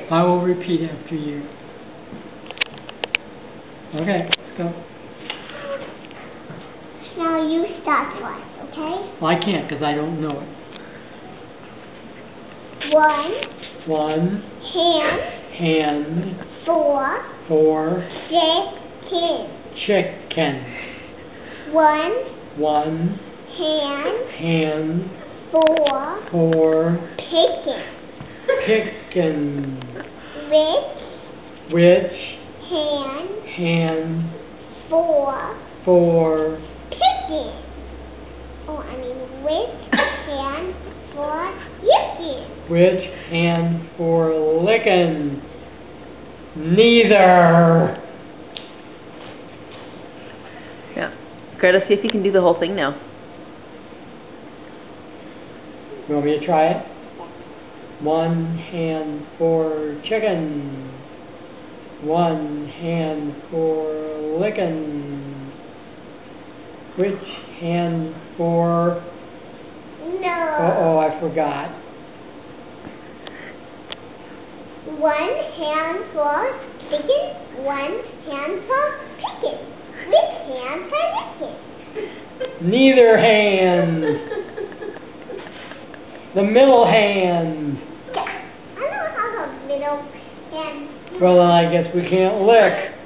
I will repeat after you. Okay, let's go. Now you start first, okay? Well, I can't because I don't know it. 1 hand 4 for chicken. 1 hand for for chicken. Which hand for picking? Which hand for licking? which hand for licking? Neither. Yeah. Greta, see if you can do the whole thing now. You want me to try it? 1 hand for chicken. 1 hand for licking. Which hand for... No. Uh-oh, I forgot. 1 hand for chicken, 1 hand for picking. Which hand for licking? Neither hand. The middle hand. I don't have a middle hand. Well, then I guess we can't lick.